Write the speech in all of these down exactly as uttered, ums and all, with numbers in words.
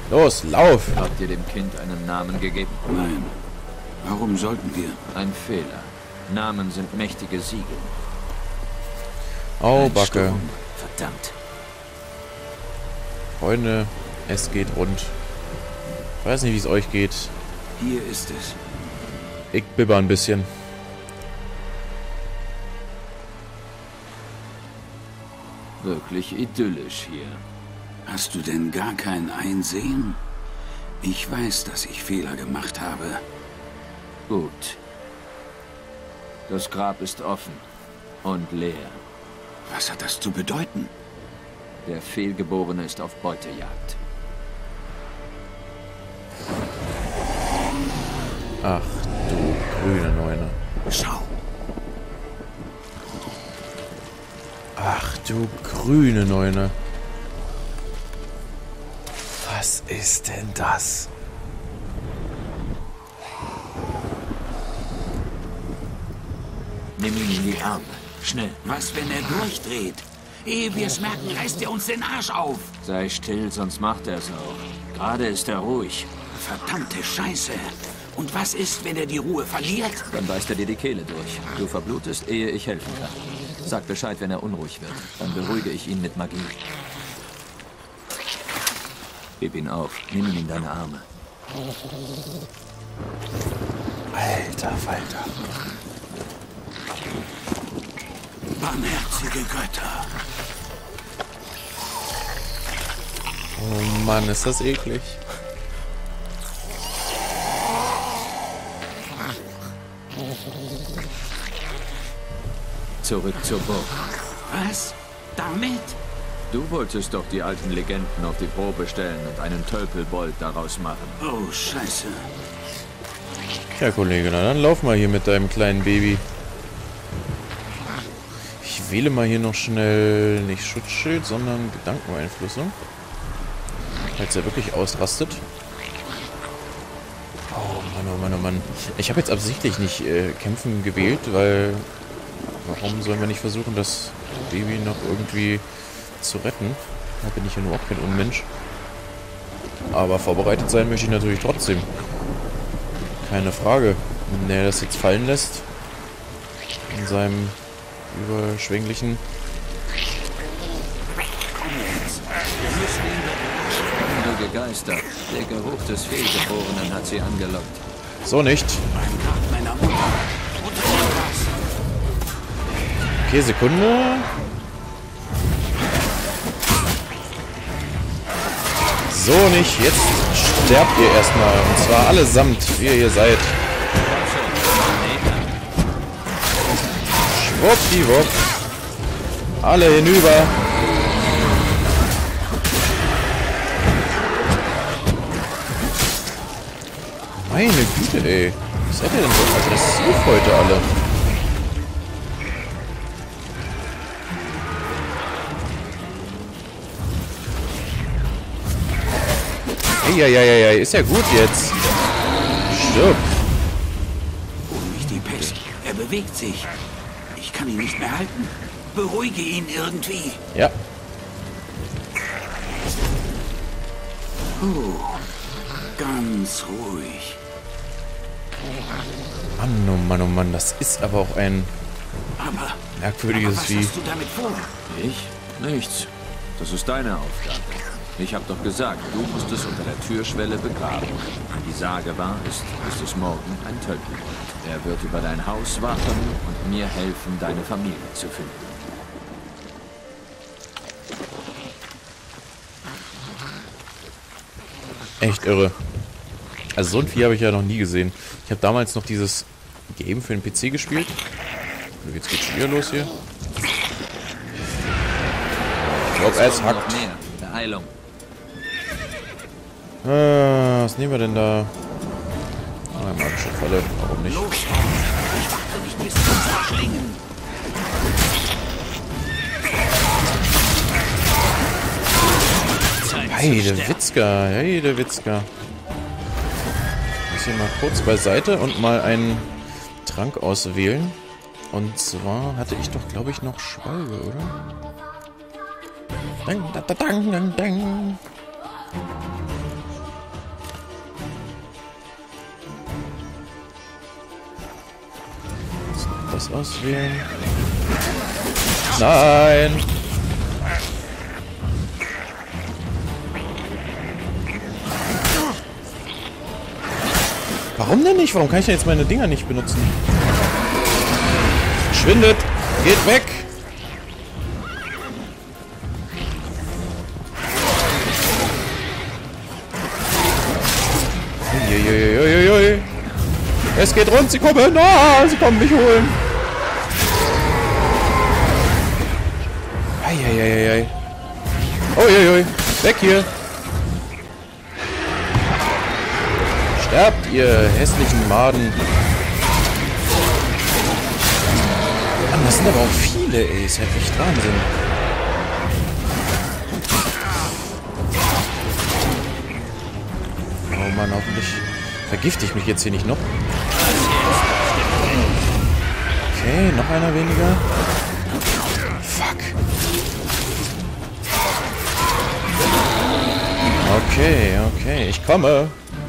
Los, lauf! Habt ihr dem Kind einen Namen gegeben? Nein. Warum sollten wir? Ein Fehler. Namen sind mächtige Siegel. Au, Ein Backe. Sturm. Verdammt. Freunde, es geht rund. Ich weiß nicht, wie es euch geht. Hier ist es. Ich bibber ein bisschen. Wirklich idyllisch hier. Hast du denn gar kein Einsehen? Ich weiß, dass ich Fehler gemacht habe. Gut. Das Grab ist offen und leer. Was hat das zu bedeuten? Der Fehlgeborene ist auf Beutejagd. Ach du grüne Neune. Schau. Ach du grüne Neune. Was ist denn das? Nimm ihn in die Arme. Schnell. Was, wenn er durchdreht? Ehe wir es merken, reißt er uns den Arsch auf. Sei still, sonst macht er es auch. Gerade ist er ruhig. Verdammte Scheiße. Und was ist, wenn er die Ruhe verliert? Dann beißt er dir die Kehle durch. Du verblutest, ehe ich helfen kann. Sag Bescheid, wenn er unruhig wird. Dann beruhige ich ihn mit Magie. Heb ihn auf. Nimm ihn in deine Arme. Alter Falter. Barmherzige Götter. Oh Mann, ist das eklig. Zurück zur Burg. Was? Damit? Du wolltest doch die alten Legenden auf die Probe stellen und einen Tölpelbold daraus machen. Oh, Scheiße. Ja, Kollege, na dann lauf mal hier mit deinem kleinen Baby. Ich wähle mal hier noch schnell nicht Schutzschild, sondern Gedankeneinflüsse. Falls er wirklich ausrastet. Oh Mann, oh Mann, oh Mann. Ich habe jetzt absichtlich nicht äh, Kämpfen gewählt, weil... Warum sollen wir nicht versuchen, das Baby noch irgendwie zu retten? Da bin ich ja nur auch kein Unmensch. Aber vorbereitet sein möchte ich natürlich trotzdem. Keine Frage. Wenn er das jetzt fallen lässt, in seinem überschwänglichen... Böse Geister. Der Geruch des Fehlgeborenen hat sie angelockt. So nicht. Beim Grab meiner Mutter. Unternimm was. Okay, Sekunde. So nicht. Jetzt sterbt ihr erstmal. Und zwar allesamt, wie ihr hier seid. Schwuppdiwupp. Alle hinüber. Meine Güte, ey. Was seid ihr denn so aggressiv heute alle? Eieieiei, ist ja gut jetzt. Stirb. Hol mich die Pest. Er bewegt sich. Ich kann ihn nicht mehr halten. Beruhige ihn irgendwie. Ja. Oh, ganz ruhig. Mann, oh Mann, oh Mann, das ist aber auch ein Aber, merkwürdiges aber was Vieh. hast du damit vor? Ich? Nichts. Das ist deine Aufgabe. Ich habe doch gesagt, du musst es unter der Türschwelle begraben. Die Sage wahr ist, ist es morgen ein Tölpelbold. Er wird über dein Haus wachen und mir helfen, deine Familie zu finden. Echt irre. Also so ein Vieh habe ich ja noch nie gesehen. Ich habe damals noch dieses Game für den P C gespielt. Jetzt geht's schon wieder los hier. Ich glaube, es hackt. Noch mehr. Beeilung. Ah, was nehmen wir denn da? Ah, magische Falle. Warum nicht? Los, ich warte nicht bis zum Verschlingen. Heide Witzka, Heide Witzka. Ich muss hier mal kurz beiseite und mal einen Trank auswählen. Und zwar hatte ich doch, glaube ich, noch Schwalbe, oder? Dang, da, da, dang, dang, dang. das auswählen. Nein! Warum denn nicht? Warum kann ich denn jetzt meine Dinger nicht benutzen? Verschwindet! Geht weg! Uiuiuiui. Es geht rund, sie kommen! Ah, sie kommen mich holen! Eieieiei. Uiuiui. Weg hier! Sterbt, ihr hässlichen Maden! Mann, das sind aber auch viele, ey. Ist ja echt Wahnsinn. Oh Mann, hoffentlich vergifte ich mich jetzt hier nicht noch. Okay, noch einer weniger. Fuck. Okay, okay, ich komme.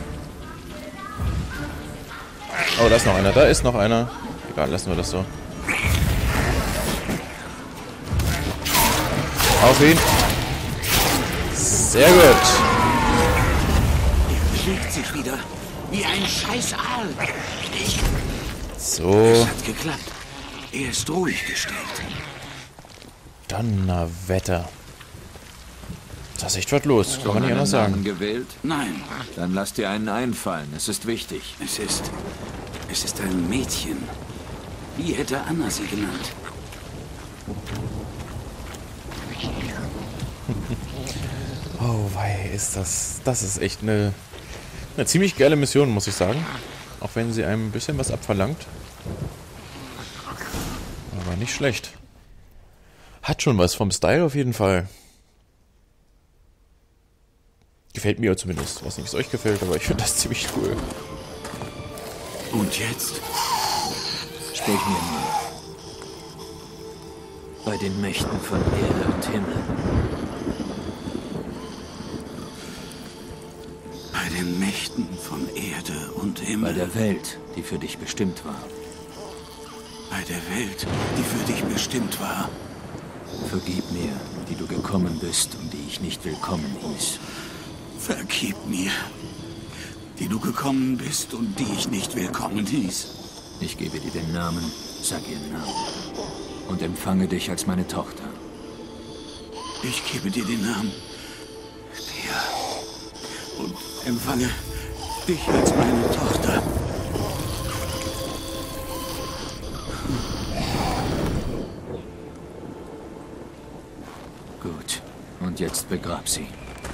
Oh, da ist noch einer, da ist noch einer. Egal, lassen wir das so. Auf ihn. Sehr gut. Er bewegt sich wieder. Wie ein scheiß Aal. Ich... So. Es hat geklappt. Er ist ruhig gestellt. Donnerwetter. Da ist echt was los. Kann man nicht anders sagen. Gewählt? Nein, Dann lass dir einen einfallen. Es ist wichtig. es ist... Es ist ein Mädchen. Wie hätte Anna sie genannt? Oh, wei, ist das... Das ist echt eine... Eine ziemlich geile Mission, muss ich sagen. Auch wenn sie einem ein bisschen was abverlangt. Aber nicht schlecht. Hat schon was vom Style auf jeden Fall. Gefällt mir zumindest. Weiß nicht, wie es euch gefällt, aber ich finde das ziemlich cool. Und jetzt? Sprich mir nur. Bei den Mächten von Erde und Himmel. Bei den Mächten von Erde und Bei Himmel. der Welt, die für dich bestimmt war. Bei der Welt, die für dich bestimmt war. Vergib mir, die du gekommen bist und die ich nicht willkommen hieß. Vergib mir, die du gekommen bist und die ich nicht willkommen hieß. Ich gebe dir den Namen, sag ihren Namen. Und empfange dich als meine Tochter. Ich gebe dir den Namen. Dir. Und empfange dich als meine Tochter. Gut. Und jetzt begrab sie.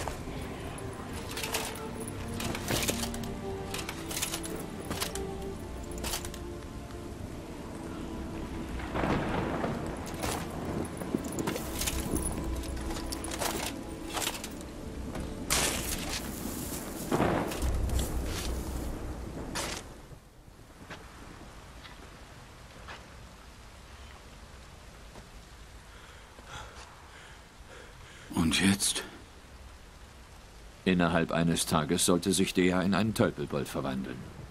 Und jetzt? Innerhalb eines Tages sollte sich Dea in einen Tölpelbold verwandeln.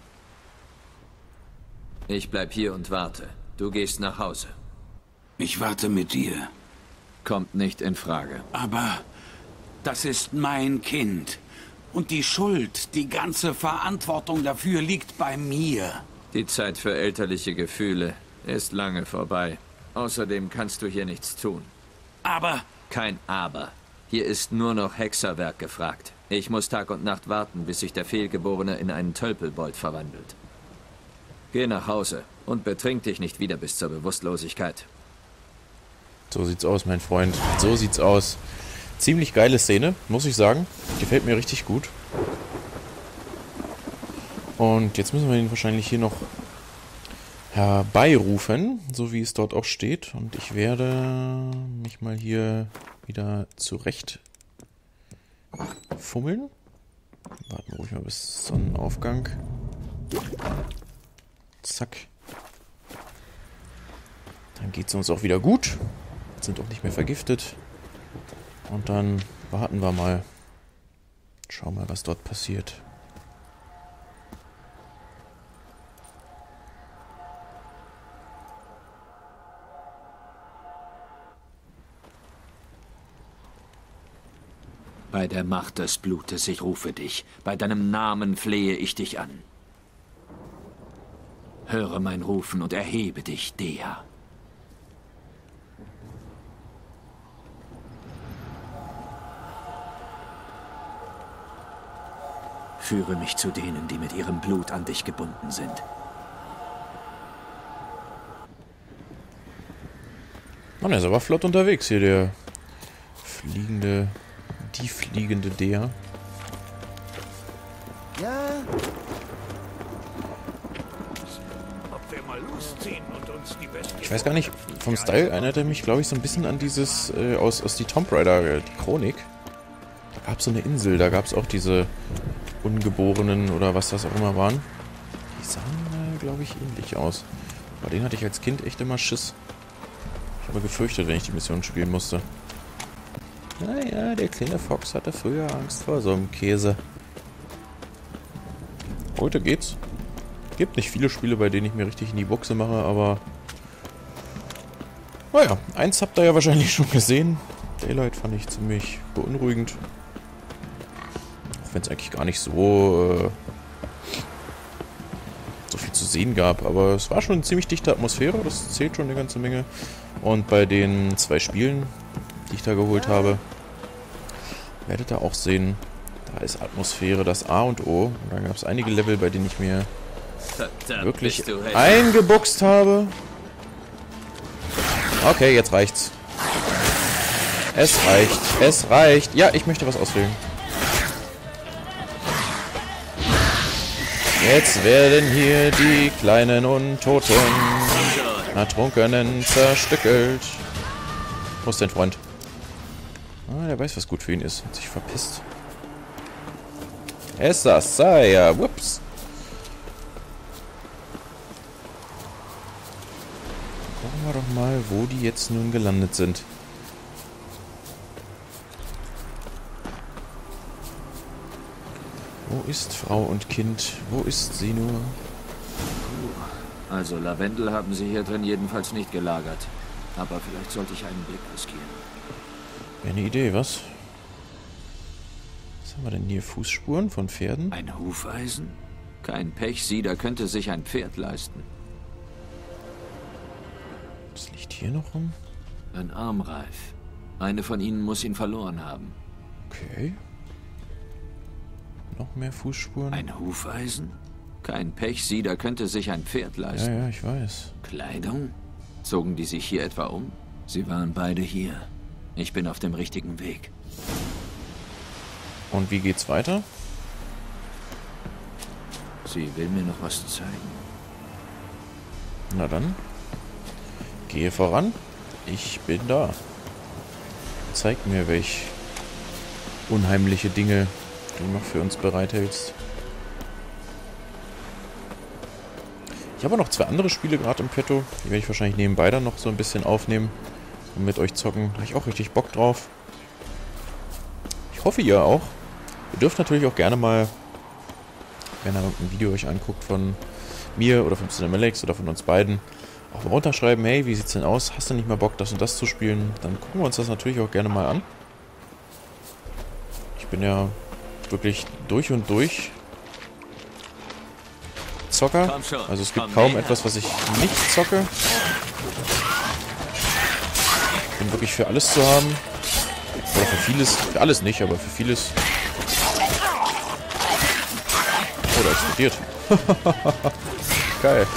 Ich bleib hier und warte. Du gehst nach Hause. Ich warte mit dir. Kommt nicht in Frage. Aber das ist mein Kind. Und die Schuld, die ganze Verantwortung dafür liegt bei mir. Die Zeit für elterliche Gefühle ist lange vorbei. Außerdem kannst du hier nichts tun. Aber Kein Aber. Hier ist nur noch Hexerwerk gefragt. Ich muss Tag und Nacht warten, bis sich der Fehlgeborene in einen Tölpelbold verwandelt. Geh nach Hause und betrink dich nicht wieder bis zur Bewusstlosigkeit. So sieht's aus, mein Freund. So sieht's aus. Ziemlich geile Szene, muss ich sagen. Gefällt mir richtig gut. Und jetzt müssen wir ihn wahrscheinlich hier noch herbeirufen, so wie es dort auch steht. Und ich werde mich mal hier wieder zurecht fummeln. Warten wir ruhig mal bis Sonnenaufgang. Zack. Dann geht es uns auch wieder gut. Sind auch nicht mehr vergiftet. Und dann warten wir mal. Schauen mal, was dort passiert. Bei der Macht des Blutes, ich rufe dich. Bei deinem Namen flehe ich dich an. Höre mein Rufen und erhebe dich, Dea. Führe mich zu denen, die mit ihrem Blut an dich gebunden sind. Mann, er ist aber flott unterwegs hier, der fliegende, die fliegende Dea. Ja. Ich weiß gar nicht, vom Style erinnert er mich, glaube ich, so ein bisschen an dieses äh, aus, aus die Tomb Raider, äh, die Chronik. Da gab es so eine Insel, da gab es auch diese Ungeborenen oder was das auch immer waren. Die sahen, äh, glaube ich, ähnlich aus. Bei denen hatte ich als Kind echt immer Schiss. Ich habe gefürchtet, wenn ich die Mission spielen musste. Naja, der kleine Fox hatte früher Angst vor so einem Käse. Heute geht's. Gibt nicht viele Spiele, bei denen ich mir richtig in die Buchse mache, aber... Naja, eins habt ihr ja wahrscheinlich schon gesehen. Daylight fand ich ziemlich beunruhigend. Auch wenn es eigentlich gar nicht so... Äh, so viel zu sehen gab, aber es war schon eine ziemlich dichte Atmosphäre, das zählt schon eine ganze Menge. Und bei den zwei Spielen, die ich da geholt habe, werdet ihr auch sehen, da ist Atmosphäre das A und O. Und da gab es einige Level, bei denen ich mir wirklich eingebuchst habe. Okay, jetzt reicht's. Es reicht. Es reicht. Ja, ich möchte was auswählen. Jetzt werden hier die kleinen Untoten Ertrunkenen zerstückelt. Wo ist dein Freund? Ah, der weiß, was gut für ihn ist. Hat sich verpisst. Essa, Saya, whoops. Gucken wir doch mal, wo die jetzt nun gelandet sind. Wo ist Frau und Kind? Wo ist sie nur? Also Lavendel haben sie hier drin jedenfalls nicht gelagert. Aber vielleicht sollte ich einen Blick riskieren. Wäre eine Idee, was? Was haben wir denn hier? Fußspuren von Pferden? Ein Hufeisen? Kein Pechsieder könnte sich ein Pferd leisten. Was liegt hier noch rum? Ein Armreif. Eine von ihnen muss ihn verloren haben. Okay. Noch mehr Fußspuren? Ein Hufeisen? Kein Pechsieder könnte sich ein Pferd leisten. Ja, ja, ich weiß. Kleidung? Zogen die sich hier etwa um? Sie waren beide hier. Ich bin auf dem richtigen Weg. Und wie geht's weiter? Sie will mir noch was zeigen. Na dann. Gehe voran. Ich bin da. Zeig mir, welch unheimliche Dinge du noch für uns bereithältst. Ich habe noch zwei andere Spiele gerade im Petto. Die werde ich wahrscheinlich nebenbei dann noch so ein bisschen aufnehmen und mit euch zocken. Da habe ich auch richtig Bock drauf. Ich hoffe, ihr auch. Ihr dürft natürlich auch gerne mal, wenn ihr ein Video euch anguckt von mir oder von Cinemalex oder von uns beiden, auch mal runterschreiben, hey, wie sieht's denn aus? Hast du nicht mehr Bock, das und das zu spielen? Dann gucken wir uns das natürlich auch gerne mal an. Ich bin ja wirklich durch und durch Zocker. Also es gibt kaum etwas, was ich nicht zocke. Bin wirklich für alles zu haben. Oder für vieles. Für alles nicht, aber für vieles. Oh, da explodiert. Geil.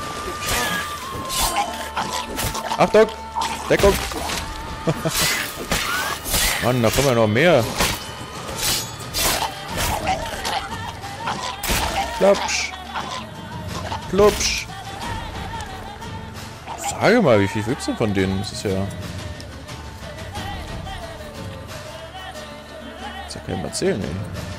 Achtung! Deckung! Mann, da kommen ja noch mehr. Plopsch. Plopsch. Sage mal, wie viel willst du von denen? Das ist ja... Das kann ich mal erzählen, ey.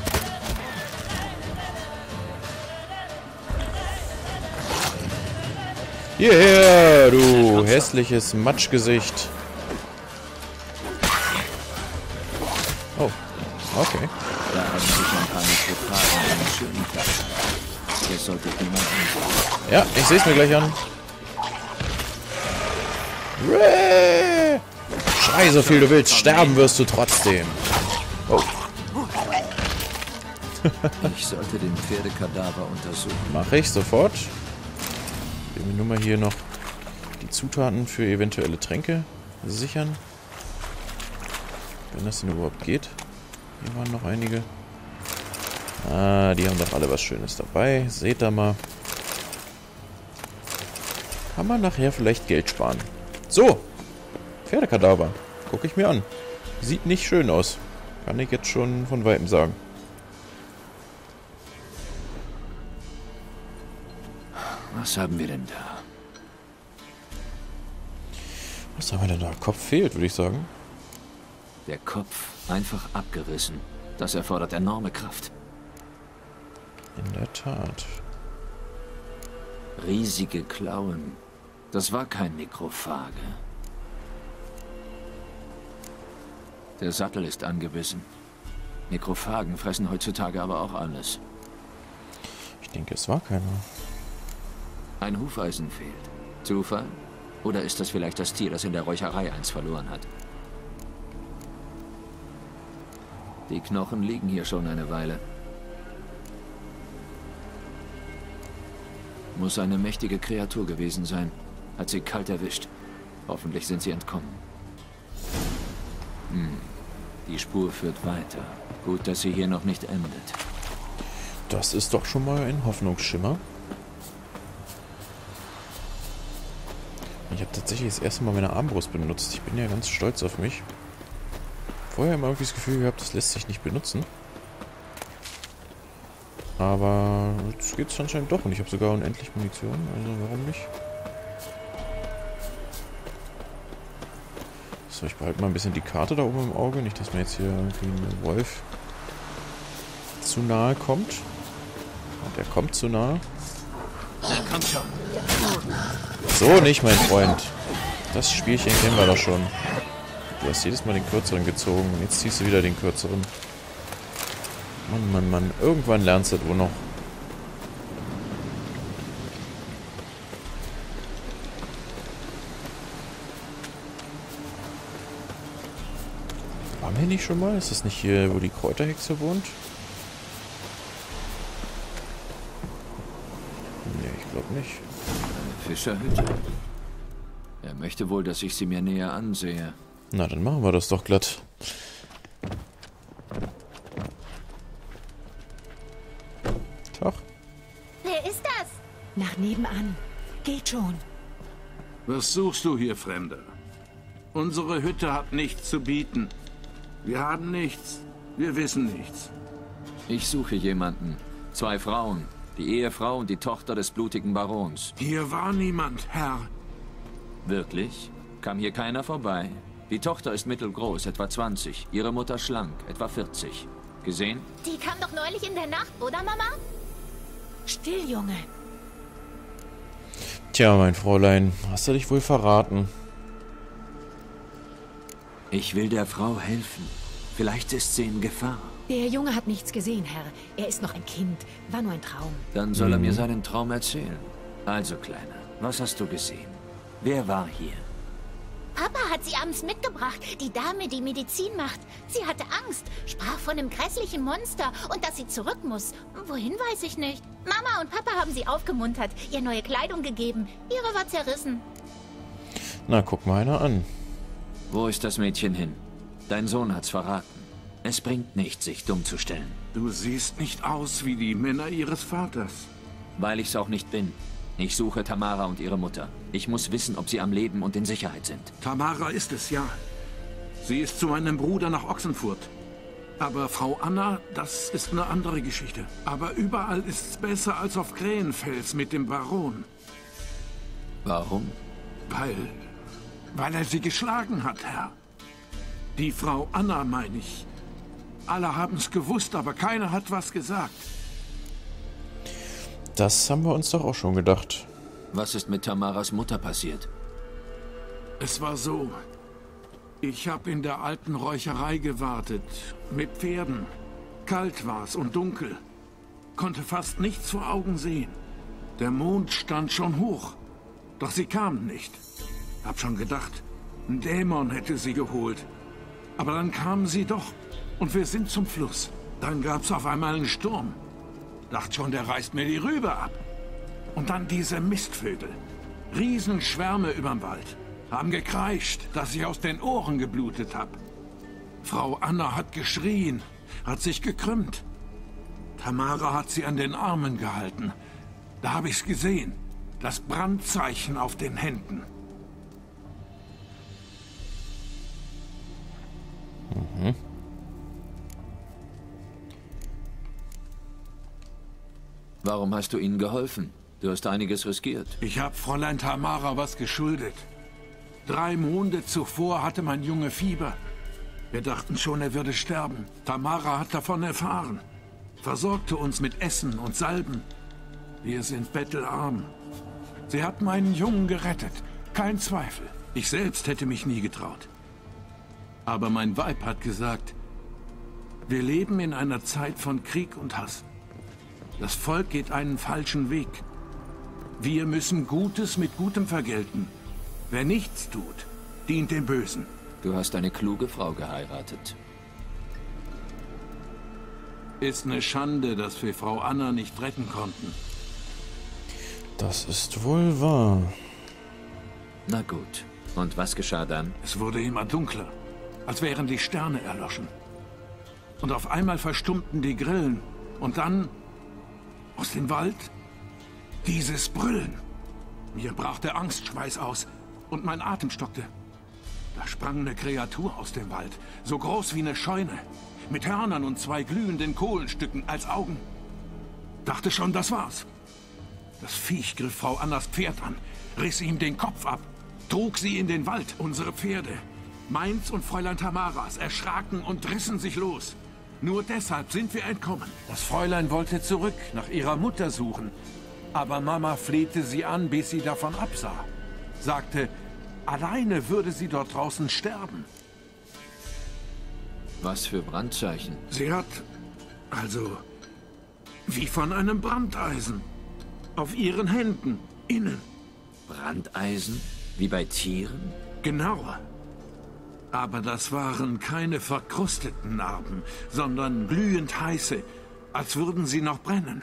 Hierher, du hässliches Matschgesicht. Oh, okay. Da haben sich ein paar nicht gefragt, einen schönen Tag. Das sollte ich niemand ansehen. Ja, ich sehe es mir gleich an. Schrei so viel du willst, sterben wirst du trotzdem. Oh, Ich sollte den Pferdekadaver untersuchen. Mache ich sofort. Ich will mir nur mal hier noch die Zutaten für eventuelle Tränke sichern. Wenn das denn überhaupt geht. Hier waren noch einige. Ah, die haben doch alle was Schönes dabei. Seht da mal. Kann man nachher vielleicht Geld sparen. So. Pferdekadaver. Gucke ich mir an. Sieht nicht schön aus. Kann ich jetzt schon von Weitem sagen. Was haben wir denn da? Was haben wir denn da? Kopf fehlt, würde ich sagen. Der Kopf einfach abgerissen. Das erfordert enorme Kraft. In der Tat. Riesige Klauen. Das war kein Nekrophage. Der Sattel ist angebissen. Nekrophagen fressen heutzutage aber auch alles. Ich denke, es war keiner. Ein Hufeisen fehlt. Zufall? Oder ist das vielleicht das Tier, das in der Räucherei eins verloren hat? Die Knochen liegen hier schon eine Weile. Muss eine mächtige Kreatur gewesen sein. Hat sie kalt erwischt. Hoffentlich sind sie entkommen. Hm. Die Spur führt weiter. Gut, dass sie hier noch nicht endet. Das ist doch schon mal ein Hoffnungsschimmer. Ich habe tatsächlich das erste Mal meine Armbrust benutzt. Ich bin ja ganz stolz auf mich. Vorher immer irgendwie das Gefühl gehabt, das lässt sich nicht benutzen. Aber jetzt geht es anscheinend doch und ich habe sogar unendlich Munition, also warum nicht? So, ich behalte mal ein bisschen die Karte da oben im Auge, nicht, dass mir jetzt hier irgendwie ein Wolf zu nahe kommt. Und er kommt zu nahe. Kommt schon. So nicht, mein Freund. Das Spielchen kennen wir doch schon. Du hast jedes Mal den kürzeren gezogen. Jetzt ziehst du wieder den kürzeren. Mann, Mann, Mann. Irgendwann lernst du das wohl noch. Waren wir nicht schon mal? Ist das nicht hier, wo die Kräuterhexe wohnt? Nee, ich glaube nicht. Eine Fischerhütte. Er möchte wohl, dass ich sie mir näher ansehe. Na, dann machen wir das doch glatt. Tag. Wer ist das? Nach nebenan. Geht schon. Was suchst du hier, Fremder? Unsere Hütte hat nichts zu bieten. Wir haben nichts. Wir wissen nichts. Ich suche jemanden. Zwei Frauen. Die Ehefrau und die Tochter des blutigen Barons. Hier war niemand, Herr. Wirklich? Kam hier keiner vorbei? Die Tochter ist mittelgroß, etwa zwanzig. Ihre Mutter schlank, etwa vierzig. Gesehen? Die kam doch neulich in der Nacht, oder Mama? Still, Junge. Tja, mein Fräulein, hast du dich wohl verraten? Ich will der Frau helfen. Vielleicht ist sie in Gefahr. Der Junge hat nichts gesehen, Herr. Er ist noch ein Kind. War nur ein Traum. Dann soll er mir seinen Traum erzählen. Also, Kleiner, was hast du gesehen? Wer war hier? Papa hat sie abends mitgebracht. Die Dame, die Medizin macht. Sie hatte Angst, sprach von einem grässlichen Monster und dass sie zurück muss. Wohin, weiß ich nicht. Mama und Papa haben sie aufgemuntert, ihr neue Kleidung gegeben. Ihre war zerrissen. Na, guck mal einer an. Wo ist das Mädchen hin? Dein Sohn hat's verraten. Es bringt nichts, sich dumm zu stellen. Du siehst nicht aus wie die Männer ihres Vaters. Weil ich's auch nicht bin. Ich suche Tamara und ihre Mutter. Ich muss wissen, ob sie am Leben und in Sicherheit sind. Tamara ist es, ja. Sie ist zu meinem Bruder nach Ochsenfurt. Aber Frau Anna, das ist eine andere Geschichte. Aber überall ist's besser als auf Krähenfels mit dem Baron. Warum? Weil... weil er sie geschlagen hat, Herr. Die Frau Anna, meine ich. Alle haben's gewusst, aber keiner hat was gesagt. Das haben wir uns doch auch schon gedacht. Was ist mit Tamaras Mutter passiert? Es war so. Ich habe in der alten Räucherei gewartet. Mit Pferden. Kalt war's und dunkel. Konnte fast nichts vor Augen sehen. Der Mond stand schon hoch. Doch sie kamen nicht. Hab schon gedacht, ein Dämon hätte sie geholt. Aber dann kamen sie doch. Und wir sind zum Fluss. Dann gab's auf einmal einen Sturm. Dachte schon, der reißt mir die Rübe ab. Und dann diese Mistvögel. Riesenschwärme überm Wald. Haben gekreischt, dass ich aus den Ohren geblutet hab. Frau Anna hat geschrien, hat sich gekrümmt. Tamara hat sie an den Armen gehalten. Da habe ich's gesehen. Das Brandzeichen auf den Händen. Mhm. Warum hast du ihnen geholfen? Du hast einiges riskiert. Ich habe Fräulein Tamara was geschuldet. Drei Monde zuvor hatte mein Junge Fieber. Wir dachten schon, er würde sterben. Tamara hat davon erfahren. Versorgte uns mit Essen und Salben. Wir sind bettelarm. Sie hat meinen Jungen gerettet. Kein Zweifel. Ich selbst hätte mich nie getraut. Aber mein Weib hat gesagt, wir leben in einer Zeit von Krieg und Hass. Das Volk geht einen falschen Weg. Wir müssen Gutes mit Gutem vergelten. Wer nichts tut, dient dem Bösen. Du hast eine kluge Frau geheiratet. Ist eine Schande, dass wir Frau Anna nicht retten konnten. Das ist wohl wahr. Na gut. Und was geschah dann? Es wurde immer dunkler, als wären die Sterne erloschen. Und auf einmal verstummten die Grillen. Und dann, aus dem Wald, dieses Brüllen. Mir brach der Angstschweiß aus und mein Atem stockte. Da sprang eine Kreatur aus dem Wald, so groß wie eine Scheune, mit Hörnern und zwei glühenden Kohlenstücken als Augen. Dachte schon, das war's. Das Viech griff Frau Annas Pferd an, riss ihm den Kopf ab, trug sie in den Wald. Unsere Pferde, meins und Fräulein Tamaras, erschraken und rissen sich los. Nur deshalb sind wir entkommen. Das Fräulein wollte zurück, nach ihrer Mutter suchen. Aber Mama flehte sie an, bis sie davon absah. Sagte, alleine würde sie dort draußen sterben. Was für Brandzeichen? Sie hat, also, wie von einem Brandeisen. Auf ihren Händen, innen. Brandeisen? Wie bei Tieren? Genau. Aber das waren keine verkrusteten Narben, sondern glühend heiße, als würden sie noch brennen.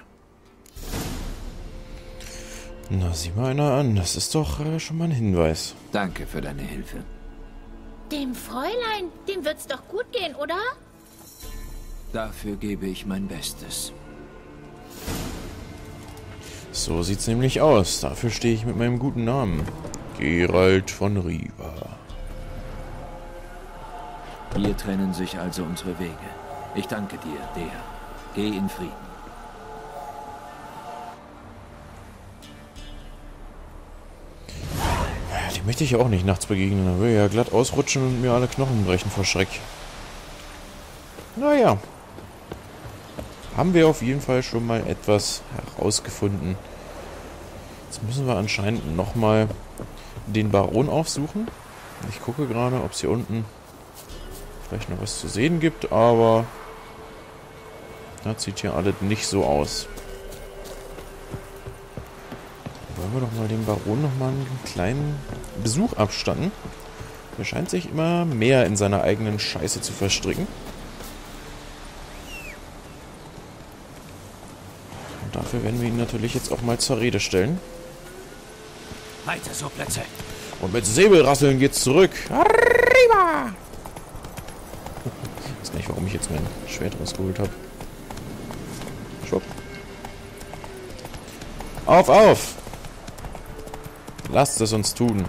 Na, sieh mal einer an. Das ist doch äh, schon mal ein Hinweis. Danke für deine Hilfe. Dem Fräulein, dem wird's doch gut gehen, oder? Dafür gebe ich mein Bestes. So sieht's nämlich aus. Dafür stehe ich mit meinem guten Namen. Geralt von Riva. Hier trennen sich also unsere Wege. Ich danke dir, Dea. Geh in Frieden. Die möchte ich auch nicht nachts begegnen. Da will ja glatt ausrutschen und mir alle Knochen brechen vor Schreck. Naja. Haben wir auf jeden Fall schon mal etwas herausgefunden. Jetzt müssen wir anscheinend nochmal den Baron aufsuchen. Ich gucke gerade, ob es hier unten vielleicht noch was zu sehen gibt, aber das sieht hier alles nicht so aus. Wollen wir doch mal dem Baron noch mal einen kleinen Besuch abstatten. Er scheint sich immer mehr in seiner eigenen Scheiße zu verstricken. Und dafür werden wir ihn natürlich jetzt auch mal zur Rede stellen. Weiter so, Plätze. Und mit Säbelrasseln geht's zurück. Arriba! Ich weiß gar nicht, warum ich jetzt mein Schwert rausgeholt habe. Schwupp. Auf, auf! Lasst es uns tun.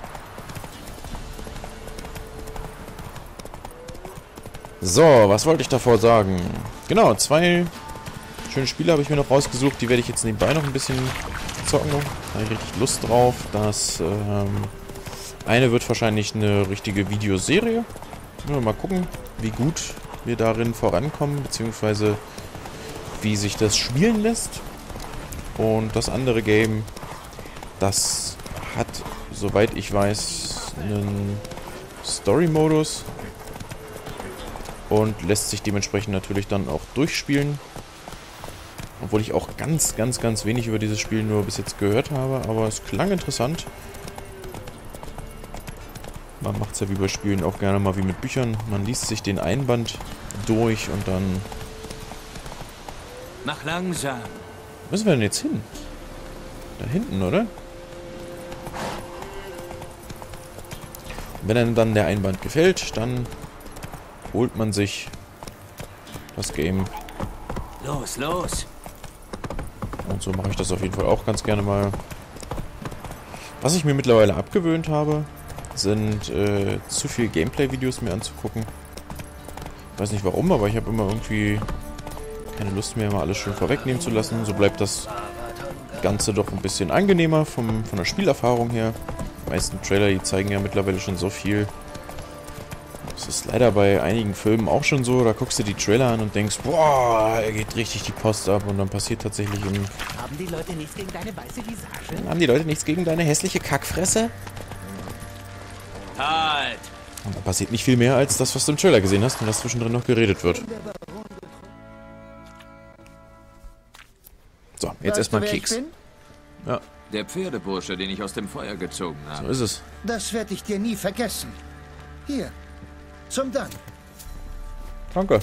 So, was wollte ich davor sagen? Genau, zwei schöne Spiele habe ich mir noch rausgesucht. Die werde ich jetzt nebenbei noch ein bisschen zocken. Da habe ich richtig Lust drauf. Das ähm, eine wird wahrscheinlich eine richtige Videoserie. Mal gucken, wie gut wir darin vorankommen, beziehungsweise wie sich das spielen lässt. Und das andere Game, das hat, soweit ich weiß, einen Story-Modus und lässt sich dementsprechend natürlich dann auch durchspielen. Obwohl ich auch ganz, ganz, ganz wenig über dieses Spiel nur bis jetzt gehört habe, aber es klang interessant. Man macht es ja wie bei Spielen auch gerne mal wie mit Büchern. Man liest sich den Einband durch und dann Mach langsam. Wo müssen wir denn jetzt hin? Da hinten, oder? Und wenn einem dann der Einband gefällt, dann holt man sich das Game. Los, los. Und so mache ich das auf jeden Fall auch ganz gerne mal. Was ich mir mittlerweile abgewöhnt habe, sind äh, zu viel Gameplay-Videos mir anzugucken. Ich weiß nicht warum, aber ich habe immer irgendwie keine Lust mehr, mal alles schön vorwegnehmen zu lassen. So bleibt das Ganze doch ein bisschen angenehmer vom, von der Spielerfahrung her. Die meisten Trailer, die zeigen ja mittlerweile schon so viel. Das ist leider bei einigen Filmen auch schon so. Da guckst du die Trailer an und denkst, boah, er geht richtig die Post ab. Und dann passiert tatsächlich in... Haben die Leute nichts gegen deine weiße Visage? Haben die Leute nichts gegen deine hässliche Kackfresse? Halt! Und da passiert nicht viel mehr als das, was du im Trailer gesehen hast und was zwischendrin noch geredet wird. So, jetzt erstmal einen Keks. Ja, Der Pferdebursche, den ich aus dem Feuer gezogen so habe. ist es. Das werde ich dir nie vergessen. Hier, zum Dank. Danke.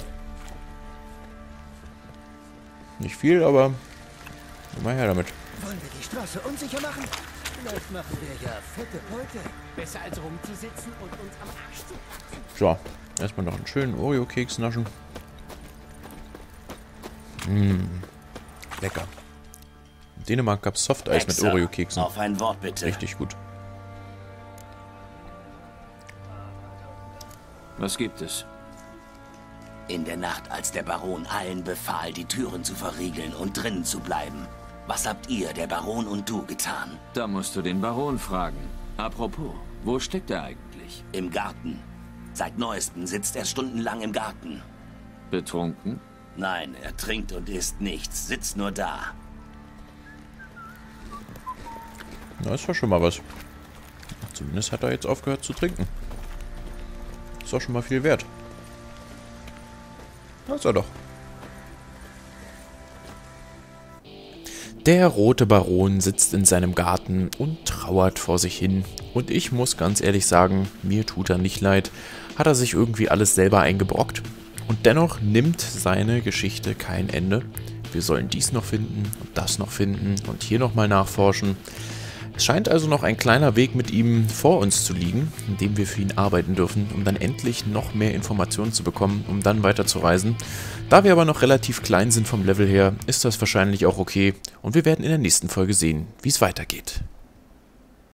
Nicht viel, aber immer her damit. Wollen wir die Straße unsicher machen? Vielleicht machen wir ja fette Beute. Besser als rumzusitzen und uns am Arsch zu packen. So, erstmal noch einen schönen Oreo-Keks naschen. Mmh, lecker. In Dänemark gab es Softeis mit Hexer, Oreo-Keksen. Auf ein Wort bitte. Richtig gut. Was gibt es? In der Nacht, als der Baron allen befahl, die Türen zu verriegeln und drinnen zu bleiben. Was habt ihr, der Baron und du, getan? Da musst du den Baron fragen. Apropos, wo steckt er eigentlich? Im Garten. Seit Neuestem sitzt er stundenlang im Garten. Betrunken? Nein, er trinkt und isst nichts, sitzt nur da. Na, ist doch schon mal was. Zumindest hat er jetzt aufgehört zu trinken. Ist doch schon mal viel wert. Da ist er doch. Der rote Baron sitzt in seinem Garten und trauert vor sich hin. Und ich muss ganz ehrlich sagen, mir tut er nicht leid. Hat er sich irgendwie alles selber eingebrockt. Und dennoch nimmt seine Geschichte kein Ende. Wir sollen dies noch finden und das noch finden und hier nochmal nachforschen. Es scheint also noch ein kleiner Weg mit ihm vor uns zu liegen, in dem wir für ihn arbeiten dürfen, um dann endlich noch mehr Informationen zu bekommen, um dann weiter zu reisen. Da wir aber noch relativ klein sind vom Level her, ist das wahrscheinlich auch okay und wir werden in der nächsten Folge sehen, wie es weitergeht.